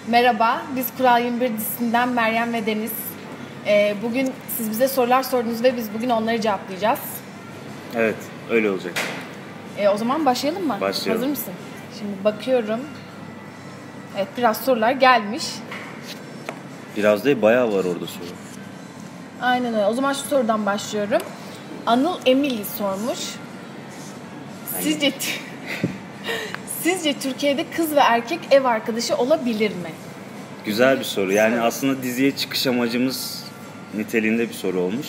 Merhaba, biz Kural 21 dizisinden Meryem ve Deniz. Bugün siz bize sorular sordunuz ve biz bugün onları cevaplayacağız. Evet, öyle olacak. O zaman başlayalım mı? Başlayalım. Hazır mısın? Şimdi bakıyorum. Evet, biraz sorular gelmiş. Biraz değil, bayağı var orada soru. Aynen öyle. O zaman şu sorudan başlıyorum. Anıl Emily sormuş. Sizce Türkiye'de kız ve erkek ev arkadaşı olabilir mi? Güzel bir soru. Yani aslında diziye çıkış amacımız niteliğinde bir soru olmuş.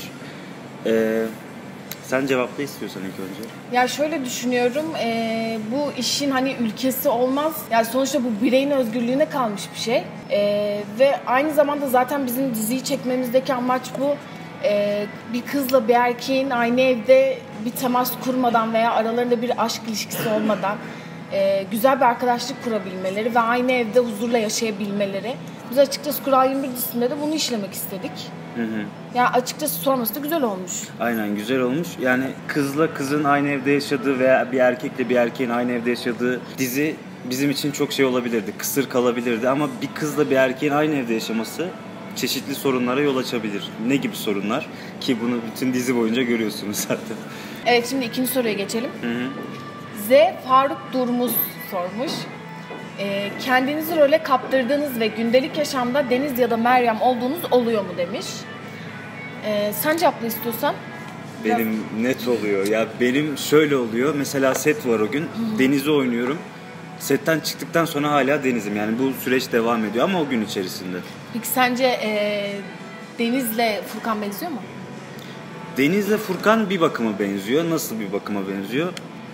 Sen cevapla istiyorsan ilk önce. Ya şöyle düşünüyorum, bu işin hani ülkesi olmaz. Yani sonuçta bu bireyin özgürlüğüne kalmış bir şey. Ve aynı zamanda zaten bizim diziyi çekmemizdeki amaç bu. Bir kızla bir erkeğin aynı evde bir temas kurmadan veya aralarında bir aşk ilişkisi olmadan güzel bir arkadaşlık kurabilmeleri ve aynı evde huzurla yaşayabilmeleri. Biz açıkçası Kural 21 dizisinde de bunu işlemek istedik. Ya açıkçası sorması da güzel olmuş. Aynen, güzel olmuş. Yani kızla kızın aynı evde yaşadığı veya bir erkekle bir erkeğin aynı evde yaşadığı dizi bizim için çok şey olabilirdi. Kısır kalabilirdi ama bir kızla bir erkeğin aynı evde yaşaması çeşitli sorunlara yol açabilir. Ne gibi sorunlar? Ki bunu bütün dizi boyunca görüyorsunuz zaten. Evet, şimdi ikinci soruya geçelim. Z. Faruk Durmuz sormuş. Kendinizi role kaptırdığınız ve gündelik yaşamda Deniz ya da Meryem olduğunuz oluyor mu demiş. Sen cevapla istiyorsan. Benim net oluyor. Ya benim şöyle oluyor. Mesela set var o gün. Deniz'i oynuyorum. Setten çıktıktan sonra hala Deniz'im. Yani bu süreç devam ediyor ama o gün içerisinde. Peki sence Deniz'le Furkan benziyor mu? Deniz'le Furkan bir bakıma benziyor. Nasıl bir bakıma benziyor?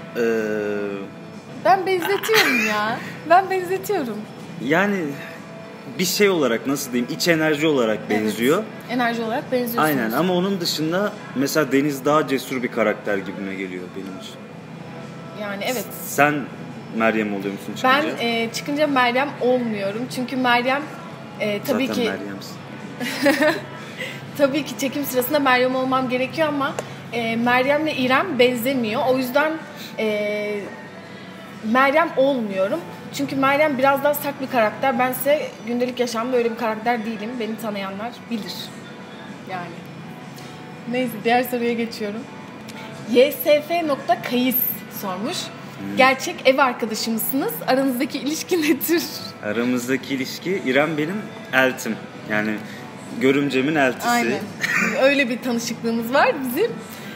Ben benzetiyorum ya. Ben benzetiyorum. Yani bir şey olarak, nasıl diyeyim, iç enerji olarak benziyor. Evet, enerji olarak benziyorsunuz. Aynen, ama onun dışında mesela Deniz daha cesur bir karakter gibime geliyor benim için. Yani evet. Sen Meryem oluyor musun çıkınca? Ben çıkınca Meryem olmuyorum. Çünkü Meryem tabii zaten ki... Meryem'sin. Tabii ki çekim sırasında Meryem olmam gerekiyor ama Meryem'le İrem benzemiyor. O yüzden Meryem olmuyorum. Çünkü Meryem biraz daha sert bir karakter. Bense gündelik yaşamda öyle bir karakter değilim. Beni tanıyanlar bilir. Yani. Neyse, diğer soruya geçiyorum. YSF.kayıs sormuş. Gerçek ev arkadaşı mısınız? Aranızdaki ilişki nedir? Aramızdaki ilişki, İrem benim eltim. Yani görümcemin eltisi. Aynen. Öyle bir tanışıklığımız var bizim.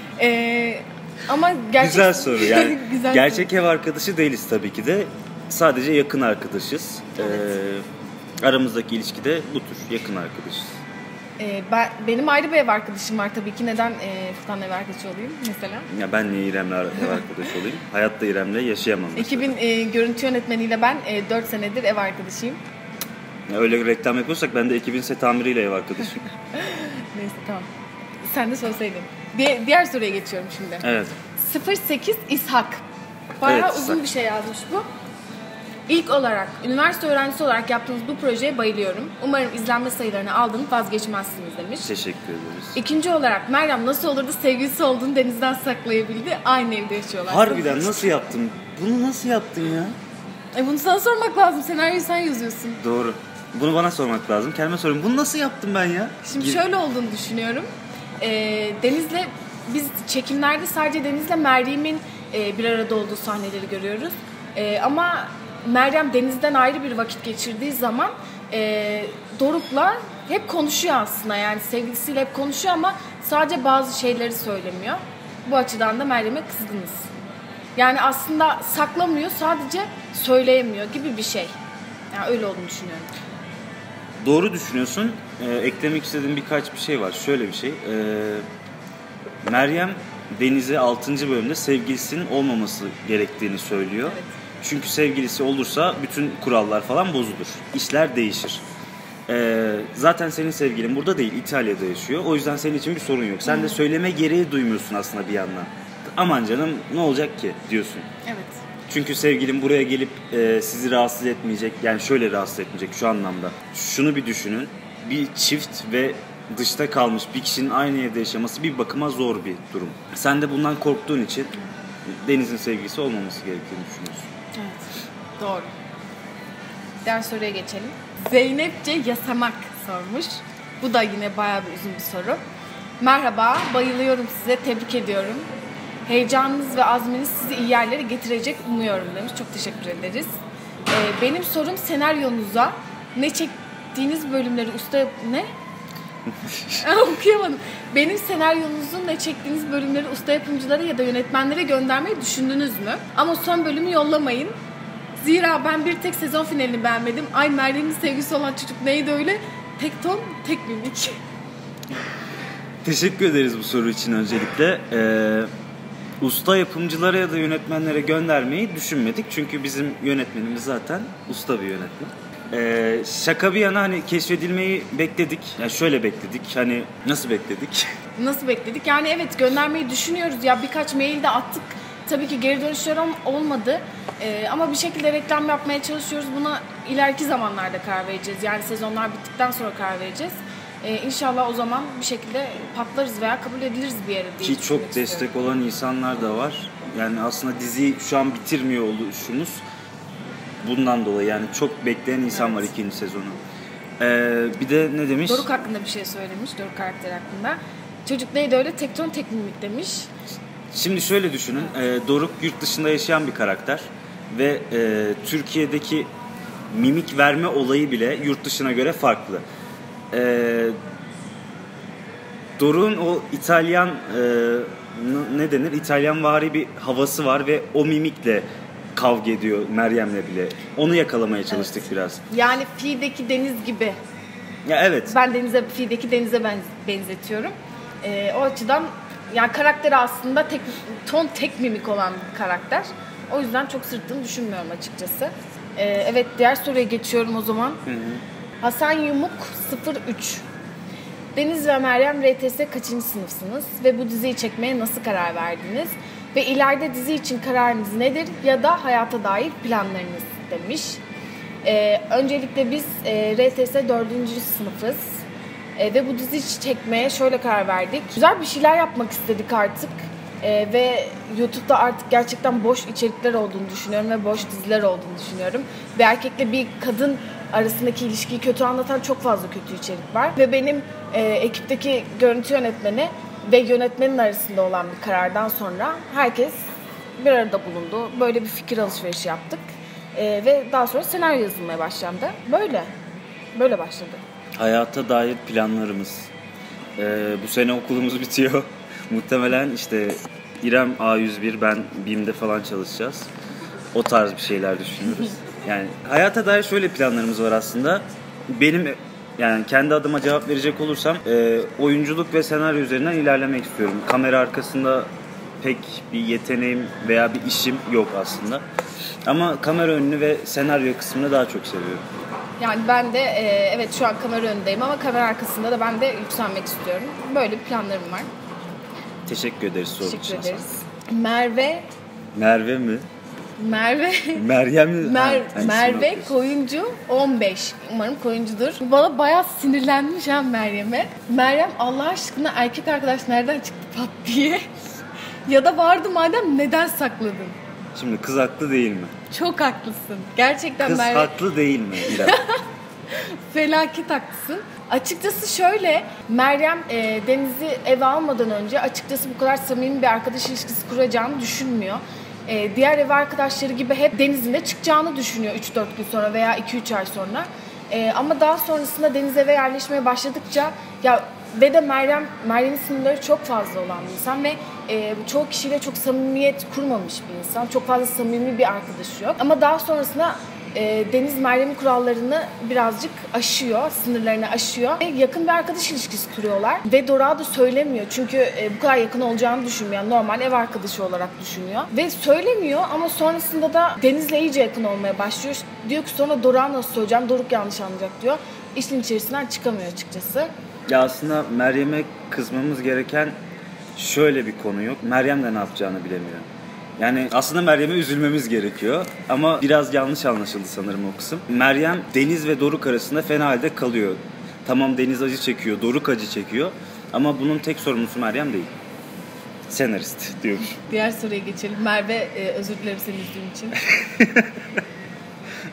Ama güzel soru yani. Güzel gerçek soru. Ev arkadaşı değiliz tabii ki de. Sadece yakın arkadaşız. Evet. Aramızdaki ilişki de bu tür, yakın arkadaşız. Benim ayrı bir ev arkadaşım var tabii ki. Neden Furkan'la ev arkadaşı olayım mesela? Ya ben niye İrem'le ev arkadaşı olayım? Hayatta İrem'le yaşayamam mesela. 2000 görüntü yönetmeniyle ben 4 senedir ev arkadaşıyım. Ya öyle reklam yapıyorsak ben de ekibin set amiriyle ev arkadaşıyım. Neyse, tamam. Sen de söyleseydin. Diğer soruya geçiyorum şimdi. Evet. 08 İshak. Bayağı Evet, uzun İshak. bir şey yazmış bu. İlk olarak, üniversite öğrencisi olarak yaptığınız bu projeye bayılıyorum. Umarım izlenme sayılarını aldınız, vazgeçmezsiniz demiş. Teşekkür ederiz. İkinci olarak Meryem nasıl olurdu sevgilisi olduğunu Deniz'den saklayabildi. Aynı evde yaşıyorlar. Harbiden nasıl yaptın? Bunu nasıl yaptın ya? Bunu sana sormak lazım. Senaryoyu sen yazıyorsun. Doğru. Bunu bana sormak lazım. Kendime sorayım. Bunu nasıl yaptım ben ya? Şimdi şöyle olduğunu düşünüyorum. Deniz'le biz çekimlerde sadece Deniz'le Meryem'in bir arada olduğu sahneleri görüyoruz. Ama Meryem Deniz'den ayrı bir vakit geçirdiği zaman Doruk'la hep konuşuyor aslında. Yani sevgilisiyle hep konuşuyor ama sadece bazı şeyleri söylemiyor. Bu açıdan da Meryem'e kızgınız. Yani aslında saklamıyor, sadece söyleyemiyor gibi bir şey. Yani öyle olduğunu düşünüyorum. Doğru düşünüyorsun. Eklemek istediğim birkaç bir şey var. Şöyle bir şey. Meryem Deniz'e 6. bölümde sevgilisinin olmaması gerektiğini söylüyor. Evet. Çünkü sevgilisi olursa bütün kurallar falan bozulur. İşler değişir. Zaten senin sevgilin burada değil, İtalya'da yaşıyor. O yüzden senin için bir sorun yok. Sen de söyleme gereği duymuyorsun aslında bir yandan. Aman canım, ne olacak ki diyorsun. Evet. Çünkü sevgilin buraya gelip sizi rahatsız etmeyecek. Yani şöyle rahatsız etmeyecek şu anlamda. Şunu bir düşünün. Bir çift ve dışta kalmış bir kişinin aynı evde yaşaması bir bakıma zor bir durum. Sen de bundan korktuğun için Deniz'in sevgilisi olmaması gerektiğini düşünüyorsun. Evet. Doğru. Diğer soruya geçelim. Zeynepçe Yasamak sormuş. Bu da yine bayağı bir uzun bir soru. Merhaba, bayılıyorum size, tebrik ediyorum. Heyecanınız ve azminiz sizi iyi yerlere getirecek umuyorum demiş. Çok teşekkür ederiz. Benim sorum senaryonuza ne çektiğiniz bölümleri okuyamadım. Benim senaryonuzun ne çektiğiniz bölümleri usta yapımcılara ya da yönetmenlere göndermeyi düşündünüz mü? Ama son bölümü yollamayın. Zira ben bir tek sezon finalini beğenmedim. Ay Meryem'in sevgisi olan çocuk neydi öyle? Tek ton, tek mimik. Teşekkür ederiz bu soru için öncelikle. Usta yapımcılara ya da yönetmenlere göndermeyi düşünmedik. Çünkü bizim yönetmenimiz zaten usta bir yönetmen. Şaka bir yana hani keşfedilmeyi bekledik. Yani şöyle bekledik. Hani nasıl bekledik? Nasıl bekledik? Yani evet göndermeyi düşünüyoruz. Ya birkaç mail de attık. Tabii ki geri dönüşler olmadı. Ama bir şekilde reklam yapmaya çalışıyoruz. Buna ileriki zamanlarda karar vereceğiz. Yani sezonlar bittikten sonra karar vereceğiz. İnşallah o zaman bir şekilde patlarız veya kabul ediliriz bir yere diye. Ki çok destek olan insanlar da var. Yani aslında diziyi şu an bitirmiyor oluşumuz bundan dolayı. Yani çok bekleyen insan var ikinci sezonu. Bir de ne demiş? Doruk hakkında bir şey söylemiş. Doruk karakteri hakkında. Çocuk neydi öyle? Tek ton tek mimik demiş. Şimdi şöyle düşünün. Doruk yurt dışında yaşayan bir karakter. Ve Türkiye'deki mimik verme olayı bile yurt dışına göre farklı. Doruk'un o İtalyan ne denir? İtalyanvari bir havası var ve o mimikle kavga ediyor Meryem'le bile. Onu yakalamaya çalıştık biraz. Yani Fi'deki Deniz gibi. Ya evet. Ben Fi'deki Deniz'e benzetiyorum. O açıdan yani karakteri aslında tek mimik olan bir karakter. O yüzden çok sırıttığını düşünmüyorum açıkçası. Evet diğer soruya geçiyorum o zaman. Hı. Hasan Yumuk 03. Deniz ve Meryem RTS kaçıncı sınıfsınız ve bu diziyi çekmeye nasıl karar verdiniz? Ve ileride dizi için kararınız nedir ya da hayata dair planlarınız demiş. Öncelikle biz RTS 4. sınıfız ve bu dizi çekmeye şöyle karar verdik. Güzel bir şeyler yapmak istedik artık ve YouTube'da artık gerçekten boş içerikler olduğunu düşünüyorum ve boş diziler olduğunu düşünüyorum. Bir erkekle bir kadın arasındaki ilişkiyi kötü anlatan çok fazla kötü içerik var. Ve benim ekipteki görüntü yönetmeni ve yönetmenin arasında olan bir karardan sonra herkes bir arada bulundu. Böyle bir fikir alışverişi yaptık. Ve daha sonra senaryo yazılmaya başlandı. Böyle başladı. Hayata dair planlarımız. Bu sene okulumuz bitiyor. Muhtemelen işte İrem A101, ben BİM'de falan çalışacağız. O tarz bir şeyler düşünüyoruz. Yani hayata dair şöyle planlarımız var aslında. Benim yani kendi adıma cevap verecek olursam oyunculuk ve senaryo üzerinden ilerlemek istiyorum. Kamera arkasında pek bir yeteneğim veya bir işim yok aslında. Ama kamera önünü ve senaryo kısmını daha çok seviyorum. Yani ben de evet şu an kamera önündeyim ama kamera arkasında da ben de yükselmek istiyorum. Böyle bir planlarım var. Teşekkür ederiz sorun için. Teşekkür ederiz. Merve mi? Meryem mi? Merve Koyuncu 15. Umarım koyuncudur. Bana bayağı sinirlenmiş Meryem'e. Meryem Allah aşkına erkek arkadaş nereden çıktı pat diye. Ya da vardı madem neden sakladın? Şimdi kız haklı değil mi? Çok haklısın. Gerçekten kız Merve... haklı değil mi İrem? Felaket haklısın. Açıkçası şöyle, Meryem Deniz'i eve almadan önce açıkçası bu kadar samimi bir arkadaş ilişkisi kuracağını düşünmüyor. Diğer ev arkadaşları gibi hep Deniz'in de çıkacağını düşünüyor 3-4 gün sonra veya 2-3 ay sonra. Ama daha sonrasında Deniz eve yerleşmeye başladıkça ve de Meryem'in sınırları çok fazla olan bir insan ve çoğu kişiyle çok samimiyet kurmamış bir insan. Çok fazla samimi bir arkadaşı yok. Ama daha sonrasında Deniz Meryem'in kurallarını birazcık aşıyor, sınırlarını aşıyor. Ve yakın bir arkadaş ilişkisi kuruyorlar. Ve Doruk'a da söylemiyor. Çünkü bu kadar yakın olacağını düşünmüyor. Yani normal ev arkadaşı olarak düşünüyor. Ve söylemiyor ama sonrasında da Deniz'le iyice yakın olmaya başlıyor. Diyor ki sonra Doruk'a nasıl söyleyeceğim? Doruk yanlış anlayacak diyor. İşin içerisinden çıkamıyor açıkçası. Ya aslında Meryem'e kızmamız gereken şöyle bir konu yok. Meryem de ne yapacağını bilemiyor. Yani aslında Meryem'e üzülmemiz gerekiyor ama biraz yanlış anlaşıldı sanırım o kısım. Meryem Deniz ve Doruk arasında fena halde kalıyor. Tamam Deniz acı çekiyor, Doruk acı çekiyor ama bunun tek sorumlusu Meryem değil. Senarist diyormuş. Diğer soruya geçelim. Merve özür dilerim seni üzdüğüm için.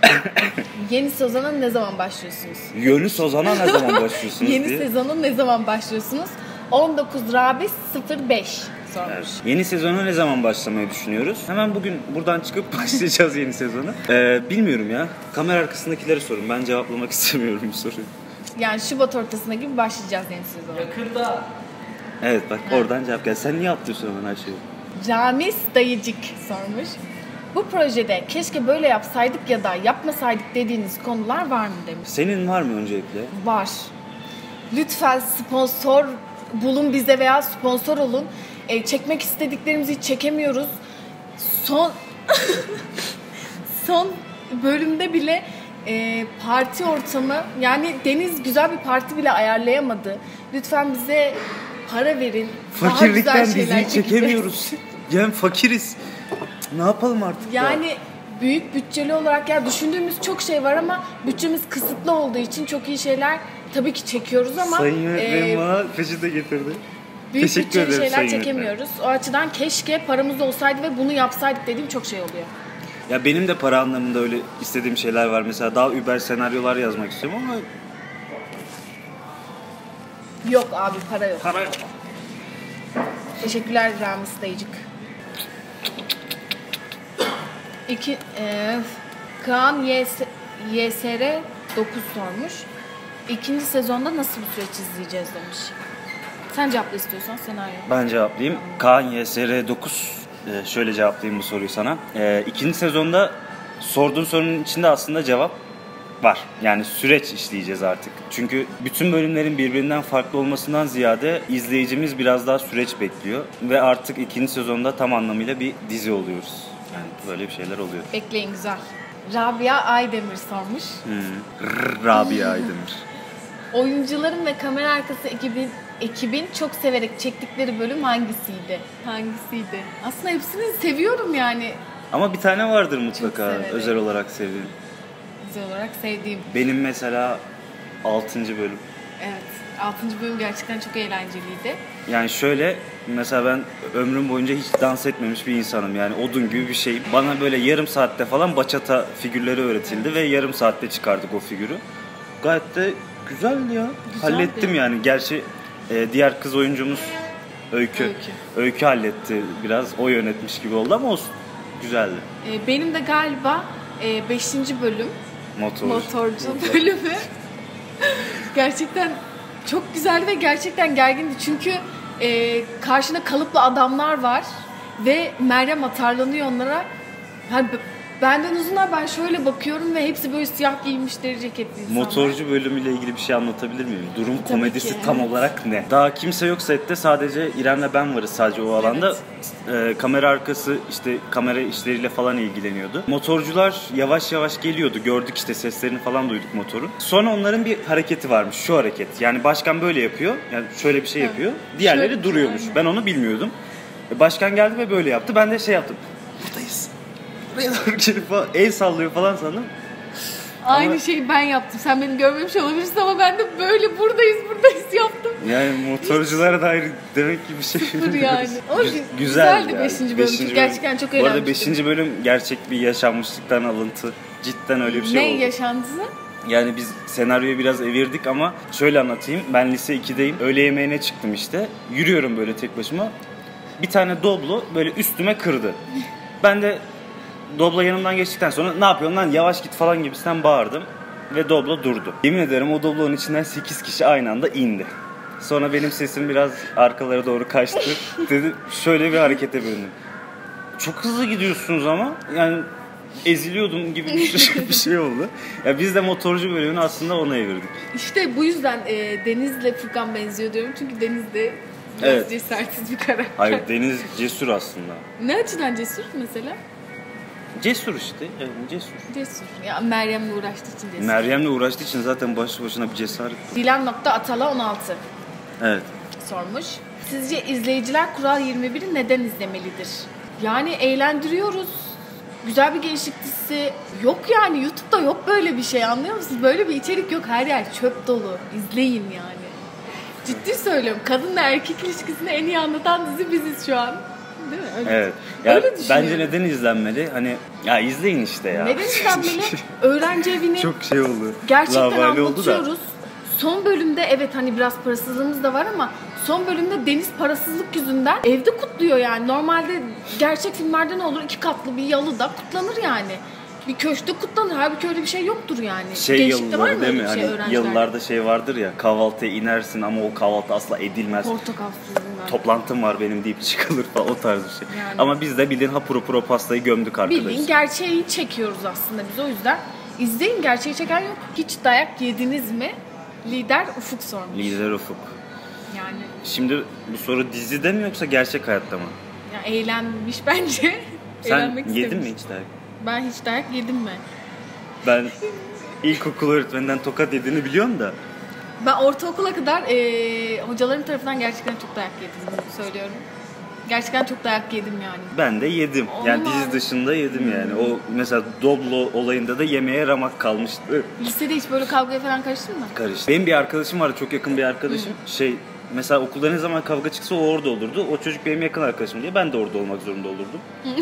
Yeni sezona ne zaman başlıyorsunuz? Yeni sezona ne zaman başlıyorsunuz Yeni diye. sezona ne zaman başlıyorsunuz? 19 Rabi 05 sormuş. Evet. Yeni sezona ne zaman başlamayı düşünüyoruz? Hemen bugün buradan çıkıp başlayacağız yeni sezonu. Bilmiyorum ya. Kamera arkasındakileri sorun. Ben cevaplamak istemiyorum bu soruyu. Yani Şubat ortasına gibi başlayacağız yeni sezona. Yakında. Evet bak oradan cevap gel. Sen niye atlıyorsun hemen her şeyi? Ramiz Dayıcık sormuş. Bu projede keşke böyle yapsaydık ya da yapmasaydık dediğiniz konular var mı demiş. Senin var mı öncelikle? Var. Lütfen sponsor bulun bize veya sponsor olun. Çekmek istediklerimizi hiç çekemiyoruz. Son bölümde bile parti ortamı, yani Deniz güzel bir parti bile ayarlayamadı. Lütfen bize para verin. Fakirlikten diziyi çekemiyoruz. Yani fakiriz. Ne yapalım artık yani ya? Büyük bütçeli olarak ya düşündüğümüz çok şey var ama bütçemiz kısıtlı olduğu için çok iyi şeyler tabii ki çekiyoruz ama Sayın yönetmenim bana peçete getirdi. büyük Teşekkür bütçeli ederim şeyler Sayın çekemiyoruz. O açıdan keşke paramız olsaydı ve bunu yapsaydık dediğim çok şey oluyor. Ya benim de para anlamında öyle istediğim şeyler var. Mesela daha über senaryolar yazmak istiyorum ama Yok abi, para yok. para yok. Teşekkürler Ramiz Dayıcık. Kaan YSR 9 sormuş. İkinci sezonda nasıl bir süreç izleyeceğiz demiş. Sen cevapla istiyorsan senaryo. Ben cevaplayayım. Kaan YSR 9 şöyle cevaplayayım bu soruyu sana. İkinci sezonda sorduğun sorunun içinde aslında cevap var. Yani süreç işleyeceğiz artık. Çünkü bütün bölümlerin birbirinden farklı olmasından ziyade izleyicimiz biraz daha süreç bekliyor. Ve artık ikinci sezonda tam anlamıyla bir dizi oluyoruz. Yani böyle bir şeyler oluyor. Bekleyin, güzel. Rabia Aydemir sormuş. Rabia Aydemir. Oyuncuların ve kamera arkası ekibin çok severek çektikleri bölüm hangisiydi? Hangisiydi? Aslında hepsini seviyorum yani. Ama bir tane vardır mutlaka severek. özel olarak sevdiğim. Özel olarak sevdiğim. Benim mesela 6. bölüm. Evet. 6. bölüm gerçekten çok eğlenceliydi. Yani şöyle, mesela ben ömrüm boyunca hiç dans etmemiş bir insanım. Yani odun gibi bir şey. Bana böyle yarım saatte falan bachata figürleri öğretildi ve yarım saatte çıkardık o figürü. Gayet de güzeldi ya. Güzeldi. Hallettim yani. Gerçi diğer kız oyuncumuz Öykü halletti. Biraz o yönetmiş gibi oldu ama olsun. Güzeldi. Benim de galiba 5. bölüm. Motorcu bölümü. Gerçekten çok güzeldi ve gerçekten gergindi. Çünkü karşında kalıplı adamlar var ve Meryem atarlanıyor onlara. Hani benden uzunlar, ben şöyle bakıyorum ve hepsi böyle siyah giymiş, deri ceketli insanlar. Motorcu bölümüyle ilgili bir şey anlatabilir miyim? Durum Tabii komedisi ki, tam evet. olarak ne? Daha kimse yok sette, sadece İrem'le ben varız sadece o alanda. Evet. Kamera arkası işte kamera işleriyle falan ilgileniyordu. Motorcular yavaş yavaş geliyordu. Gördük işte, seslerini falan duyduk motorun. Sonra onların bir hareketi varmış. Şu hareket. Yani başkan böyle yapıyor. Yani şöyle bir şey yapıyor. Diğerleri Şöyle, duruyormuş. aynen. Ben onu bilmiyordum. Başkan geldi ve böyle yaptı. Ben de şey yaptım. Buradayız. Buraya doğru gelip falan el sallıyor falan sandım. Aynı Ama- şeyi ben yaptım. Sen beni görmemiş olabilirsin ama ben de böyle buradayız yaptım. Yani motorculara dair demek ki bir şey Sıfır yani. Ama güzeldi güzeldi 5. bölüm. Beşinci Gerçekten çok Bu arada eğlenmiştim. 5. bölüm gerçek bir yaşanmışlıktan alıntı. Cidden öyle bir şey Ne oldu. yaşantısı? Yani biz senaryoyu biraz evirdik ama şöyle anlatayım. Ben lise 2'deyim. Öğle yemeğine çıktım işte. Yürüyorum böyle tek başıma. Bir tane Doblo böyle üstüme kırdı. Ben de Doblo yanımdan geçtikten sonra ne yapıyorsun lan, yavaş git falan gibisinden bağırdım. Ve Doblo durdu. Yemin ederim o Doblo'nun içinden 8 kişi aynı anda indi. Sonra benim sesim biraz arkalara doğru kaçtı. Dedim şöyle bir harekete büründüm. Çok hızlı gidiyorsunuz ama yani eziliyordum gibi bir şey oldu. Ya biz de motorcu bölümünü aslında ona evirdik. İşte bu yüzden Deniz'le Furkan benziyor diyorum. Çünkü Deniz de biraz Evet. cesaretsiz bir karakter. Hayır, Deniz cesur aslında. Ne açıdan cesur mesela? Cesur işte. Yani cesur. Cesur. Ya Meryem'le uğraştığı için cesur. Meryem'le uğraştığı için zaten başlı başına bir cesaret. Dilan.atala16 Evet. sormuş. Sizce izleyiciler Kural 21'i neden izlemelidir? Yani eğlendiriyoruz. Güzel bir gençlik dizisi. Yok yani, YouTube'da yok böyle bir şey, anlıyor musunuz? Böyle bir içerik yok. Her yer çöp dolu. İzleyin yani. Ciddi söylüyorum. Kadınla erkek ilişkisini en iyi anlatan dizi biziz şu an. Değil mi? Öyle. Evet. Ya Öyle bence neden izlenmeli? Hani ya izleyin işte ya. Neden izlenmeli? Öğrenci evini Çok şey oldu. gerçekten Lavali oldu anlatıyoruz. da. Son bölümde evet hani biraz parasızlığımız da var ama son bölümde Deniz parasızlık yüzünden evde kutluyor yani. Normalde gerçek filmlerde ne olur? 2 katlı bir yalıda kutlanır yani. Bir köşkte kutlanır. Halbuki öyle bir şey yoktur yani. Gençlikte var Yılları mı değil öyle mi? bir şey Hani öğrencilerde? yıllarda şey vardır ya, kahvaltıya inersin ama o kahvaltı asla edilmez. Portakal suyundan. Toplantım var benim deyip çıkılır falan, o tarz bir şey. Yani. Ama biz de bildiğin hapur hapur o pastayı gömdük arkadaşlar. Bildiğin gerçeği çekiyoruz aslında biz, o yüzden. İzleyin, gerçeği çeken yok. Hiç dayak yediniz mi? Lider Ufuk sormuş. Lider Ufuk. Yani, Şimdi bu soru dizide mi yoksa gerçek hayatta mı? yani eğlenmiş bence. Sen Eğlenmek yedin istemiş. mi hiç dayak? Ben hiç dayak yedim mi? Ben ilkokul öğretmeninden tokat yediğini biliyorum da. Ben ortaokula kadar hocalarım tarafından gerçekten çok dayak yedim söylüyorum. Gerçekten çok dayak yedim yani. Ben de yedim. Yani dizi dışında yedim yani. O mesela Doblo olayında da yemeğe ramak kalmıştı. Lisede hiç böyle kavgaya falan karıştın mı? Karıştı. Benim bir arkadaşım vardı, çok yakın bir arkadaşım. Mesela okulda ne zaman kavga çıksa o orada olurdu. O çocuk benim yakın arkadaşım diye ben de orada olmak zorunda olurdum.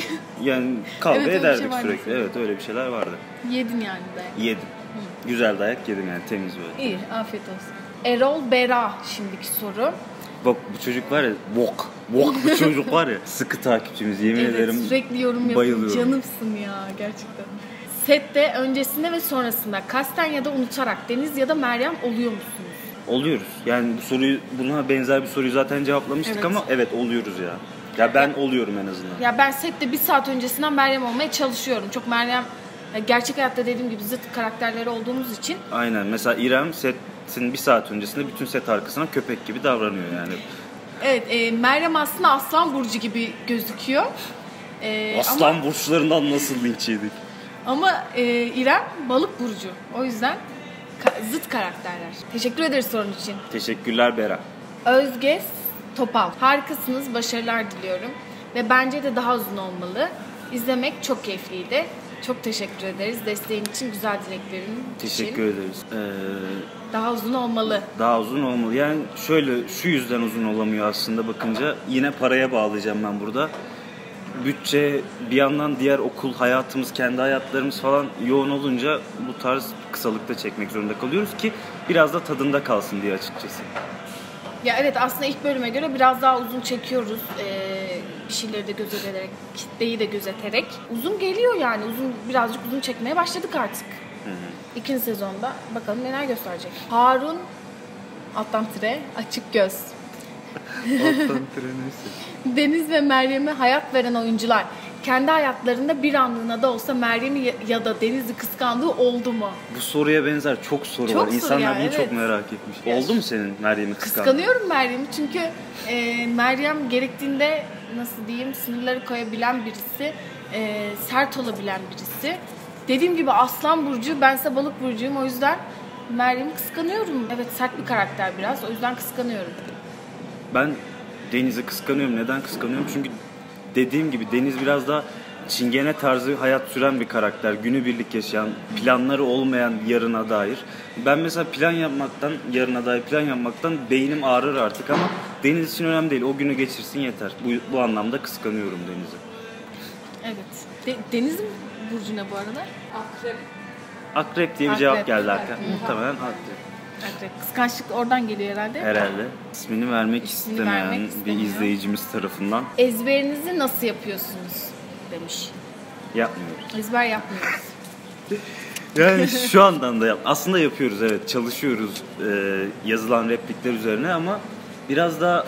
Yani kavga Evet, öyle bir ederdik şey vardı sürekli. senin. Evet, öyle bir şeyler vardı. Yedin yani dayak. Yedim. Güzel dayak yedim yani, temiz böyle. İyi, afiyet olsun. Erol Bera şimdiki soru. Bak bu çocuk var ya, Vok bu çocuk var ya, sıkı takipçimiz, yemin Evet, ederim. sürekli yorum yapıyor. Bayılıyorum. Canımsın ya gerçekten. Sette öncesinde ve sonrasında kasten ya da unutarak Deniz ya da Meryem oluyor musunuz? Oluyoruz. Yani buna benzer bir soruyu zaten cevaplamıştık Evet. ama evet oluyoruz ya. Ya ben oluyorum en azından. Ya ben sette 1 saat öncesinden Meryem olmaya çalışıyorum. Çok Meryem, gerçek hayatta dediğim gibi zıt karakterleri olduğumuz için. Aynen. Mesela İrem setin 1 saat öncesinde bütün set arkasına köpek gibi davranıyor yani. Evet, Meryem aslında Aslan Burcu gibi gözüküyor. Aslan burçlarından nasıl linç yedik? Ama İrem Balık Burcu. O yüzden zıt karakterler. Teşekkür ederiz sorun için. Teşekkürler Bera. Özge Topal. Harikasınız, başarılar diliyorum. Ve bence de daha uzun olmalı. İzlemek çok keyifliydi. Çok teşekkür ederiz desteğin için, güzel dileklerin için. Teşekkür ederiz. Daha uzun olmalı. Daha uzun olmalı. Yani şöyle, şu yüzden uzun olamıyor aslında bakınca. Yine paraya bağlayacağım ben burada. Bütçe, bir yandan diğer okul hayatımız, kendi hayatlarımız falan yoğun olunca bu tarz kısalıkta çekmek zorunda kalıyoruz ki biraz da tadında kalsın diye açıkçası. Ya evet, aslında ilk bölüme göre biraz daha uzun çekiyoruz. Bir şeyleri de gözeterek, kitleyi de gözeterek. Uzun geliyor yani. Birazcık uzun çekmeye başladık artık. İkinci sezonda bakalım neler gösterecek. Harun alttan tire açık göz. Alttan trenesi. Deniz ve Meryem'e hayat veren oyuncular kendi hayatlarında bir anlığına da olsa Meryem'i ya da Deniz'i kıskandığı oldu mu? Bu soruya benzer çok soru Çok var. soru İnsanlar yani, bunu evet. çok merak etmiş. Ya, oldu mu senin Meryem'i kıskandığın? Kıskanıyorum Meryem'i çünkü Meryem gerektiğinde nasıl diyeyim sınırları koyabilen birisi, sert olabilen birisi. Dediğim gibi Aslan Burcu, bense Balık Burcu'yum, o yüzden Meryem'i kıskanıyorum. Evet, sert bir karakter biraz, o yüzden kıskanıyorum. Ben Deniz'i kıskanıyorum. Neden kıskanıyorum? Çünkü dediğim gibi Deniz biraz daha çingene tarzı hayat süren bir karakter. Günübirlik yaşayan, planları olmayan yarına dair. Ben mesela yarına dair plan yapmaktan beynim ağrır artık ama Deniz için önemli değil. O günü geçirsin yeter. Bu anlamda kıskanıyorum Deniz'i. Evet. Deniz'in burcu ne bu arada? Akrep diye bir cevap geldi arkadaşlar. Muhtemelen akrep. Evet. Kıskançlık oradan geliyor herhalde. Herhalde. İsmini vermek istemeyen bir istemiyor. izleyicimiz tarafından Ezberinizi nasıl yapıyorsunuz demiş. yapmıyoruz. Ezber yapmıyoruz. Yani şu andan da aslında yapıyoruz, evet, çalışıyoruz yazılan replikler üzerine ama biraz da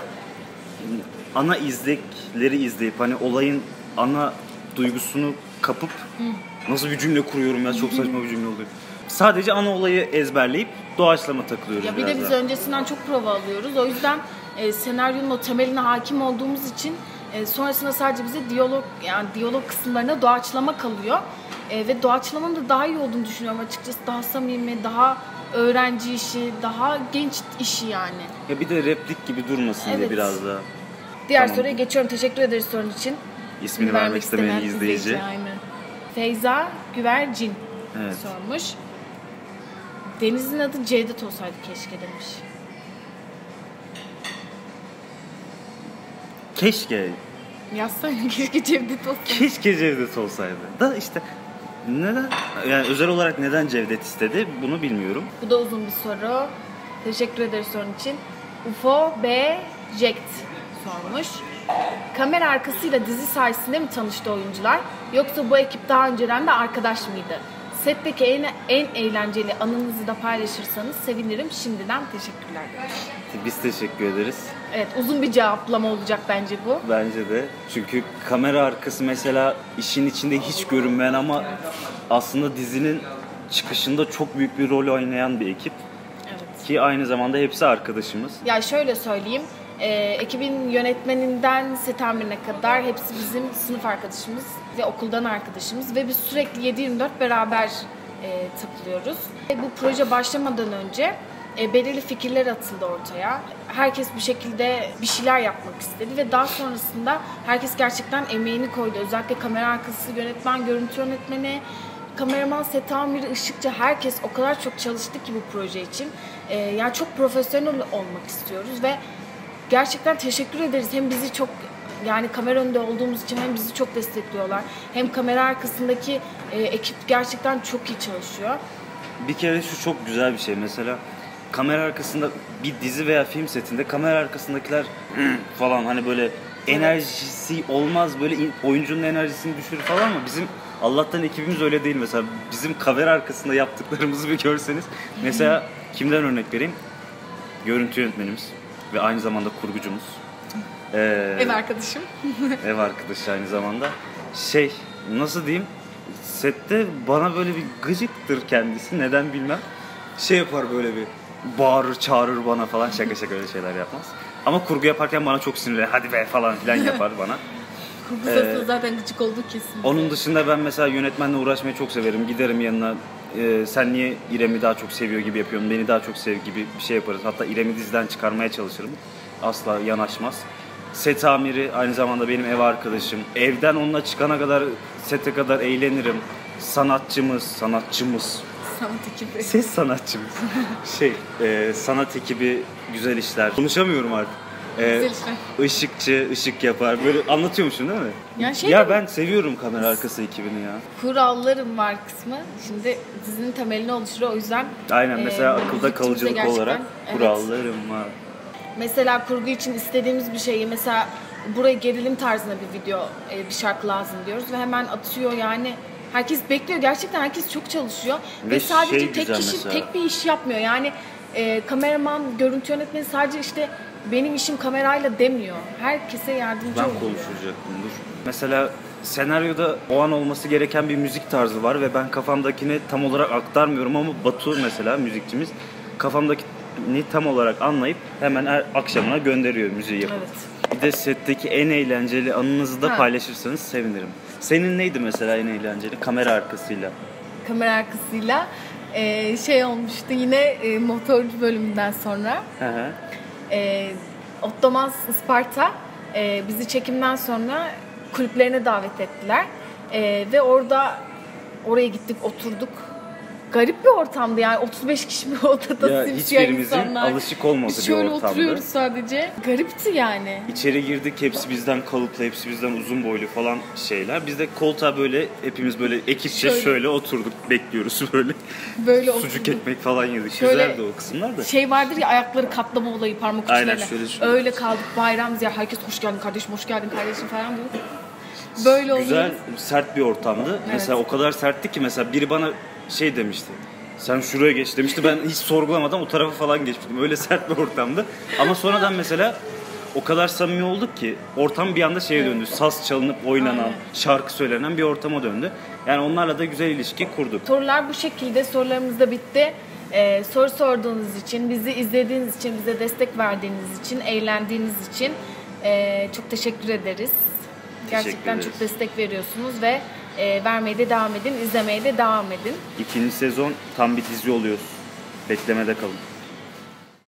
ana izlekleri izleyip hani olayın ana duygusunu kapıp nasıl bir cümle kuruyorum ya, çok saçma bir cümle oluyor. Sadece ana olayı ezberleyip doğaçlama takılıyoruz Ya bir biraz de biz daha. öncesinden çok prova alıyoruz. O yüzden senaryonun o temeline hakim olduğumuz için sonrasında sadece bize diyalog kısımlarına doğaçlama kalıyor. Ve doğaçlamanın da daha iyi olduğunu düşünüyorum açıkçası. Daha samimi, daha öğrenci işi, daha genç işi yani. Ya bir de replik gibi durmasın diye Evet. biraz daha. Diğer Tamam. soruya geçiyorum. Teşekkür ederiz sorun için. İsmini vermek istemeyen izleyici. Aynen. Feyza Güvercin Evet. sormuş. Deniz'in adı Cevdet olsaydı keşke demiş. Keşke. Yazsaydın keşke Cevdet olsaydı. Keşke Cevdet olsaydı. Da işte neden? Yani özel olarak neden Cevdet istedi bunu bilmiyorum. Bu da uzun bir soru. Teşekkür ederiz sorun için. UFO B. Jekt sormuş. Kamera arkasıyla dizi sayesinde mi tanıştı oyuncular? Yoksa bu ekip daha önceden de arkadaş mıydı? Setteki en eğlenceli anınızı da paylaşırsanız sevinirim. Şimdiden teşekkürler. Biz teşekkür ederiz. Evet, uzun bir cevaplama olacak bence bu. Bence de. Çünkü kamera arkası mesela işin içinde hiç görünmeyen ama aslında dizinin çıkışında çok büyük bir rol oynayan bir ekip. Evet. Ki aynı zamanda hepsi arkadaşımız. Ya şöyle söyleyeyim. Ekibin yönetmeninden set amirine kadar hepsi bizim sınıf arkadaşımız ve okuldan arkadaşımız ve biz sürekli 7/24 beraber takılıyoruz. Bu proje başlamadan önce belirli fikirler atıldı ortaya. Herkes bir şekilde bir şeyler yapmak istedi ve daha sonrasında herkes gerçekten emeğini koydu. Özellikle kamera arkası yönetmen, görüntü yönetmeni, kameraman, set amiri, ışıkçı, herkes o kadar çok çalıştı ki bu proje için. Yani çok profesyonel olmak istiyoruz ve gerçekten teşekkür ederiz. Hem bizi çok, yani kamera önünde olduğumuz için hem bizi çok destekliyorlar. Hem kamera arkasındaki ekip gerçekten çok iyi çalışıyor. Bir kere şu çok güzel bir şey. Mesela kamera arkasında bir dizi veya film setinde kamera arkasındakiler falan hani böyle enerjisi olmaz, böyle oyuncunun enerjisini düşürür falan ama bizim Allah'tan ekibimiz öyle değil mesela. Bizim kamera arkasında yaptıklarımızı bir görseniz. Mesela kimden örnek vereyim? Görüntü yönetmenimiz ve aynı zamanda kurgucumuz. Ev arkadaşım. Ev arkadaşı aynı zamanda. Nasıl diyeyim? Sette bana böyle bir gıcıktır kendisi. Neden bilmem. Yapar böyle bir bağırır çağırır bana falan. Şaka öyle şeyler yapmaz. Ama kurgu yaparken bana çok sinirli. Hadi be falan filan yapar bana. Kurgu sırasında zaten gıcık olduğu kesin. Onun dışında ben mesela yönetmenle uğraşmayı çok severim. Giderim yanına. Sen niye İrem'i daha çok seviyor gibi yapıyorsun? Beni daha çok sev gibi bir şey yaparız. Hatta İrem'i diziden çıkarmaya çalışırım. Asla yanaşmaz. Set amiri aynı zamanda benim ev arkadaşım. Evden onunla çıkana kadar, sete kadar eğlenirim. Sanatçımız. Sanat ekibi. Ses sanatçımız. Sanat ekibi güzel işler. Konuşamıyorum artık. Güzel işler. Işıkçı, ışık yapar. Böyle anlatıyormuşsun değil mi? Ben seviyorum kamera arkası ekibini ya. Kurallarım var kısmı. Şimdi dizinin temelini oluşturuyor. O yüzden aynen mesela akılda kalıcılık olarak kurallarım var. Mesela kurgu için istediğimiz bir şeyi, mesela buraya gerilim tarzında bir video, bir şarkı lazım diyoruz ve hemen atıyor yani. Herkes bekliyor. Gerçekten herkes çok çalışıyor. Ve sadece tek kişi mesela tek bir iş yapmıyor. Yani kameraman, görüntü yönetmeni sadece işte benim işim kamerayla demiyor. Herkese yardımcı oluyor. Ben konuşacaktım dur. Mesela senaryoda o an olması gereken bir müzik tarzı var ve ben kafamdakini tam olarak aktarmıyorum ama Batu mesela müzikçimiz kafamdakini tam olarak anlayıp hemen akşamına gönderiyor müziği yapıp. Evet. Bir de setteki en eğlenceli anınızı da paylaşırsanız sevinirim. Senin neydi mesela en eğlenceli kamera arkasıyla? Kamera arkasıyla olmuştu yine motorcu bölümünden sonra. Ottomaz Isparta bizi çekimden sonra kulüplerine davet ettiler. Ve oraya gittik, oturduk. Garip bir ortamdı yani, 35 kişi bir odada simsiyah insanlar. Alışık olmadığı bir ortamdı. Şöyle oturuyoruz sadece. Garipti yani. İçeri girdik, hepsi bizden kalıplı, hepsi bizden uzun boylu falan şeyler. Biz de koltuğa böyle hepimiz böyle ekipçe şöyle oturduk, bekliyoruz böyle. Sucuk ekmek falan yedik. Güzeldi o kısımlar da. Vardır ya, ayakları katlama olayı parmak uçlarıyla. Aynen şöyle. Öyle kaldık, bayramız ya, herkes hoş geldin kardeşim, hoş geldin kardeşim falan diyor. Böyle oldu. Güzel, sert bir ortamdı. Evet. Mesela o kadar sertti ki mesela biri bana demişti. Sen şuraya geç demişti. Ben hiç sorgulamadan o tarafa falan geçmiştim. Öyle sert bir ortamdı. Ama sonradan mesela o kadar samimi olduk ki ortam bir anda döndü. Saz çalınıp oynanan, şarkı söylenen bir ortama döndü. Yani onlarla da güzel ilişki kurduk. Sorular bu şekilde. Sorularımız da bitti. Soru sorduğunuz için, bizi izlediğiniz için, bize destek verdiğiniz için, eğlendiğiniz için çok teşekkür ederiz. Gerçekten çok destek veriyorsunuz ve vermeye de devam edin, izlemeye de devam edin. 2. sezon tam bir dizi oluyoruz. Beklemede kalın.